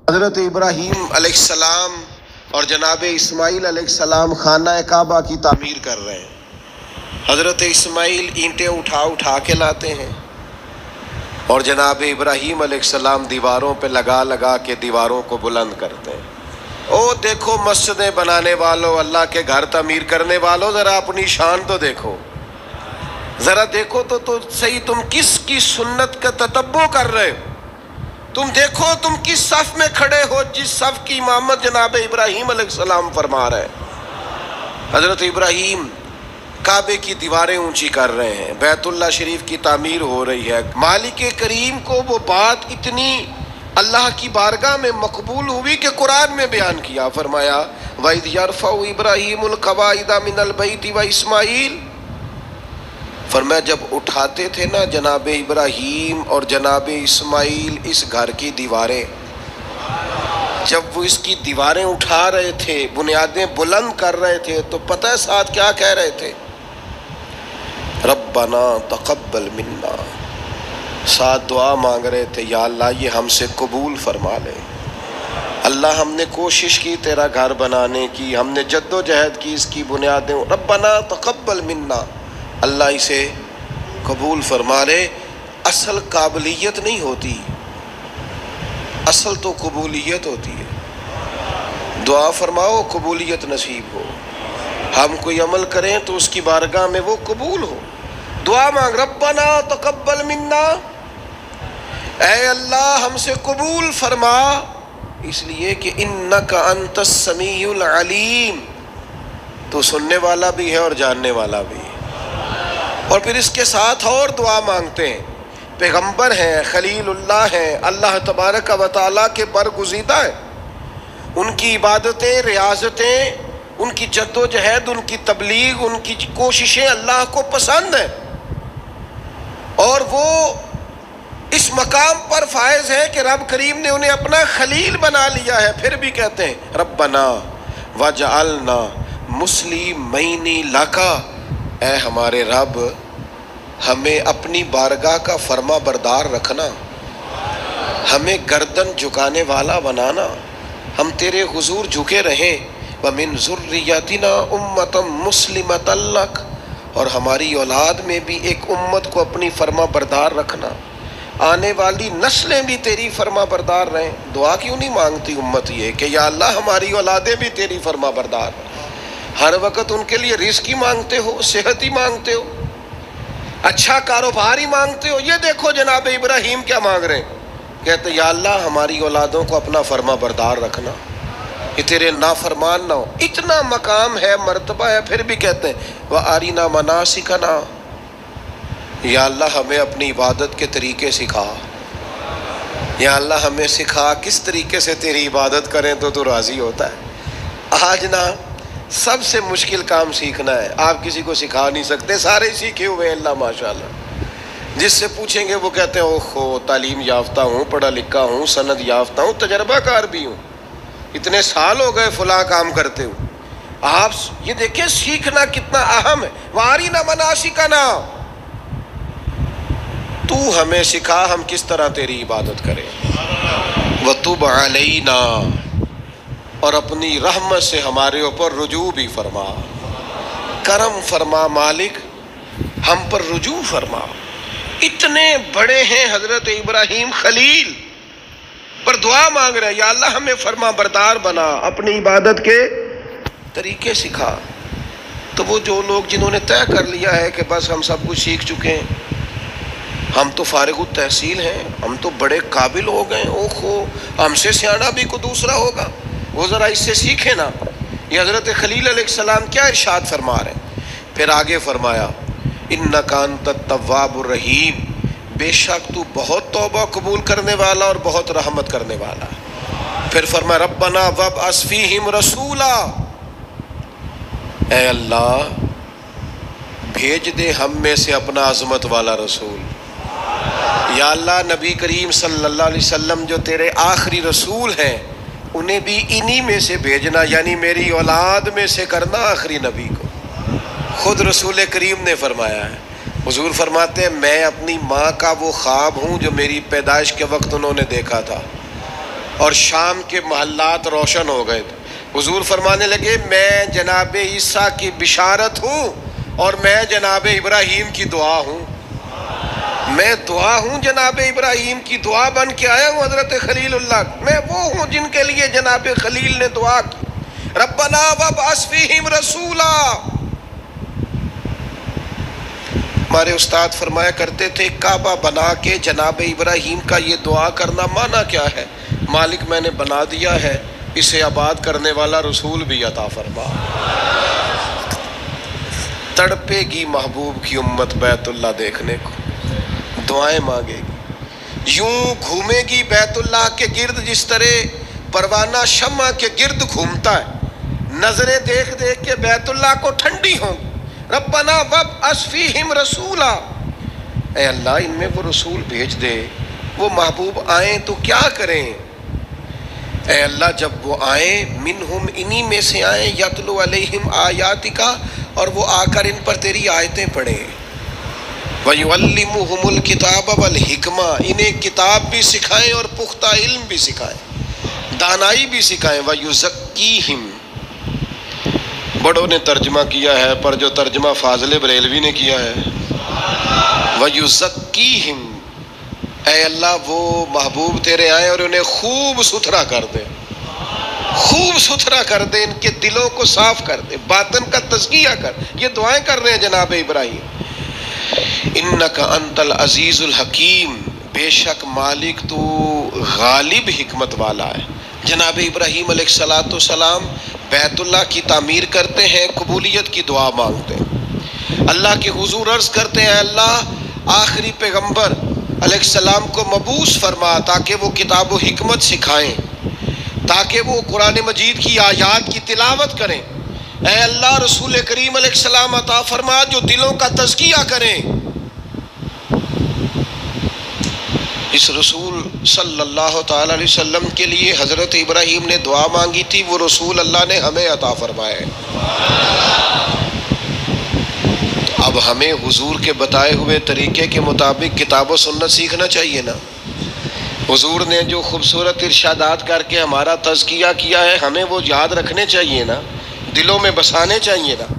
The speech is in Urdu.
حضرت ابراہیم علیہ السلام اور جناب اسماعیل علیہ السلام خانہ کعبہ کی تعمیر کر رہے ہیں۔ حضرت اسماعیل اینٹیں اٹھا اٹھا کے لاتے ہیں اور جناب ابراہیم علیہ السلام دیواروں پہ لگا لگا کے دیواروں کو بلند کرتے ہیں۔ او دیکھو مسجدیں بنانے والوں، اللہ کے گھر تعمیر کرنے والوں، ذرا اپنی شان تو دیکھو، ذرا دیکھو تو صحیح تم کس کی سنت کا تتبع کر رہے ہو۔ تم دیکھو تم کس صف میں کھڑے ہو جس صف کی امامت جناب ابراہیم علیہ السلام فرما رہے ہیں۔ حضرت ابراہیم کعبے کی دیواریں اونچی کر رہے ہیں، بیت اللہ شریف کی تعمیر ہو رہی ہے۔ مالک کریم کو وہ بات اتنی اللہ کی بارگاہ میں مقبول ہوئی کہ قرآن میں بیان کیا، فرمایا وَإِذْ يَرْفَعُ إِبْرَاهِيمُ الْقَوَاعِدَ مِنَ الْبَيْتِ وَإِسْمَاعِيلُ، فرمایا جب اٹھاتے تھے نا جناب ابراہیم اور جناب اسماعیل اس گھر کی دیواریں، جب وہ اس کی دیواریں اٹھا رہے تھے، بنیادیں بلند کر رہے تھے، تو پتہ ہے ساتھ کیا کہہ رہے تھے؟ ربنا تقبل منا، ساتھ دعا مانگ رہے تھے، یا اللہ یہ ہم سے قبول فرما لے۔ اللہ ہم نے کوشش کی تیرا گھر بنانے کی، ہم نے جد و جہد کی، اس کی بنیادیں، ربنا تقبل منا، اللہ اسے قبول فرما لے۔ اصل قابلیت نہیں ہوتی، اصل تو قبولیت ہوتی ہے۔ دعا فرماؤ قبولیت نصیب ہو، ہم کوئی عمل کریں تو اس کی بارگاہ میں وہ قبول ہو۔ دعا مانگ ربنا تقبل منا، اے اللہ ہم سے قبول فرما، اس لیے کہ انک انت السمیع العلیم، تو سننے والا بھی ہے اور جاننے والا بھی ہے۔ اور پھر اس کے ساتھ اور دعا مانگتے ہیں، پیغمبر ہیں، خلیل اللہ ہیں، اللہ تبارک و تعالیٰ کے برگزیدہ ہیں، ان کی عبادتیں، ریاضتیں، ان کی جد و جہد، ان کی تبلیغ، ان کی کوششیں اللہ کو پسند ہیں، اور وہ اس مقام پر فائز ہے کہ رب کریم نے انہیں اپنا خلیل بنا لیا ہے۔ پھر بھی کہتے ہیں ربنا وجعلنا مسلمین لک، اے ہمارے رب ہمیں اپنی بارگاہ کا فرما بردار رکھنا، ہمیں گردن جھکانے والا بنانا، ہم تیرے حضور جھکے رہیں۔ وَمِن ذُرِّيَّتِنَا أُمَّةً مُسْلِمَةً لَكَ، اور ہماری اولاد میں بھی ایک امت کو اپنی فرما بردار رکھنا، آنے والی نسلیں بھی تیری فرما بردار رہیں۔ دعا کیوں نہیں مانگتی امت یہ کہ یا اللہ ہماری اولادیں بھی تیری فرما بردار رہیں؟ ہر وقت ان کے لیے رزق ہی مانگتے ہو، صحت ہی مانگتے ہو، اچھا کاروبار ہی مانگتے ہو۔ یہ دیکھو جناب ابراہیم کیا مانگ رہے ہیں، کہتے یا اللہ ہماری اولادوں کو اپنا فرما بردار رکھنا، یہ تیرے نافرمان نہ ہو۔ اتنا مقام ہے، مرتبہ ہے، پھر بھی کہتے ہیں وَأَرِنَا مَنَاسِكَنَا، یا اللہ ہمیں اپنی عبادت کے طریقے سکھا، یا اللہ ہمیں سکھا کس طریقے سے تیری عبادت کریں تو راضی ہوتا ہے۔ آج نا سب سے مشکل کام سیکھنا ہے، آپ کسی کو سکھا نہیں سکتے، سارے سیکھے ہوئے اللہ ماشاءاللہ۔ جس سے پوچھیں گے وہ کہتے ہیں اوہ تعلیم یافتہ ہوں، پڑھا لکھا ہوں، سند یافتہ ہوں، تجربہ کار بھی ہوں، اتنے سال ہو گئے فلاں کام کرتے ہوں۔ آپ یہ دیکھیں سیکھنا کتنا اہم ہے۔ وَأَرِنَا مَنَاسِكَنَا، تو ہمیں سکھا ہم کس طرح تیری عبادت کریں۔ وَتُبْ عَلَيْنَا، اور اپنی رحمت سے ہمارے اوپر رجوع بھی فرما، کرم فرما مالک، ہم پر رجوع فرما۔ اتنے بڑے ہیں حضرت ابراہیم خلیل، پر دعا مانگ رہے ہیں یا اللہ ہمیں فرما بردار بنا، اپنی عبادت کے طریقے سکھا۔ تو وہ جو لوگ جنہوں نے طے کر لیا ہے کہ بس ہم سب کچھ سیکھ چکے ہیں، ہم تو فارغ التحصیل ہیں، ہم تو بڑے قابل ہو گئے، اوہو ہم سے سیانا بھی کوئی دوسرا ہوگا، وہ ذرا اس سے سیکھے نا۔ یہ حضرت خلیل علیہ السلام کیا ارشاد فرما رہے ہیں؟ پھر آگے فرمایا اِنَّكَ أَنْتَ التَّوَّابُ الرَّحِيمُ، بے شک تو بہت توبہ قبول کرنے والا اور بہت رحمت کرنے والا۔ پھر فرمایا ربنا وابعث فیہم رسولا، اے اللہ بھیج دے ہم میں سے اپنا عظمت والا رسول۔ یا اللہ نبی کریم صلی اللہ علیہ وسلم جو تیرے آخری رسول ہیں انہیں بھی انہی میں سے بھیجنا، یعنی میری اولاد میں سے کرنا آخری نبی کو۔ خود رسول کریم نے فرمایا ہے، حضور فرماتے ہیں میں اپنی ماں کا وہ خواب ہوں جو میری پیدائش کے وقت انہوں نے دیکھا تھا، اور شام کے محلات روشن ہو گئے تھے۔ حضور فرمانے لگے میں جناب عیسیٰ کی بشارت ہوں اور میں جناب ابراہیم کی دعا ہوں، میں دعا ہوں، جناب ابراہیم کی دعا بن کے آیا ہوں حضرت خلیل اللہ، میں وہ ہوں جن کے لیے جناب خلیل نے دعا کی، ربنا وابعث فیہم رسولا۔ ہمارے استاد فرمایا کرتے تھے کعبہ بنا کے جناب ابراہیم کا یہ دعا کرنا معنی کیا ہے؟ مالک میں نے بنا دیا ہے، اسے آباد کرنے والا رسول بھی عطا فرما۔ تڑپے گی محبوب کی امت بیت اللہ دیکھنے کو، دعائیں مانگے گی، یوں گھومے گی بیت اللہ کے گرد جس طرح پروانہ شمع کے گرد گھومتا ہے، نظریں دیکھ دیکھ کے بیت اللہ کو ٹھنڈی ہوں۔ ربنا وابعث فیہم رسولا، اے اللہ ان میں وہ رسول بھیج دے، وہ محبوب آئیں تو کیا کریں؟ اے اللہ جب وہ آئیں منہم انہی میں سے آئیں، یتلو علیہم آیاتکا، اور وہ آ کر ان پر تیری آیتیں پڑھیں، وَيُعَلِّمُهُمُ الْكِتَابَ وَالْحِکْمَةَ، انہیں کتاب بھی سکھائیں اور پختہ علم بھی سکھائیں، دانائی بھی سکھائیں، وَيُزَكِّيهِمْ، بڑوں نے ترجمہ کیا ہے پر جو ترجمہ فاضل بریلوی نے کیا ہے، وَيُزَكِّيهِمْ، اے اللہ وہ محبوب تیرے آئیں اور انہیں خوب ستھرا کر دے، خوب ستھرا کر دے، ان کے دلوں کو صاف کر دے، باطن کا تزکیہ کر۔ یہ دعائیں کر رہے ہیں جناب ابراہیم۔ انک انت العزیز الحکیم، بے شک مالک تو غالب حکمت والا ہے۔ جناب ابراہیم علیہ السلام بیت اللہ کی تعمیر کرتے ہیں، قبولیت کی دعا مانگتے ہیں، اللہ کے حضور عرض کرتے ہیں اللہ آخری پیغمبر علیہ السلام کو مبعوث فرما تاکہ وہ کتاب و حکمت سکھائیں، تاکہ وہ قرآن مجید کی آیات کی تلاوت کریں۔ اے اللہ رسول کریم علیہ السلام عطا فرما جو دلوں کا تزکیہ کریں۔ اس رسول صلی اللہ تعالی علیہ وسلم کے لیے حضرت ابراہیم نے دعا مانگی تھی، وہ رسول اللہ نے ہمیں عطا فرمائے۔ اب ہمیں حضور کے بتائے ہوئے طریقے کے مطابق کتاب و سنت سیکھنا چاہیے نا۔ حضور نے جو خوبصورت ارشادات کر کے ہمارا تزکیہ کیا ہے، ہمیں وہ یاد رکھنے چاہیے نا، دلوں میں بسانے چاہیے نا۔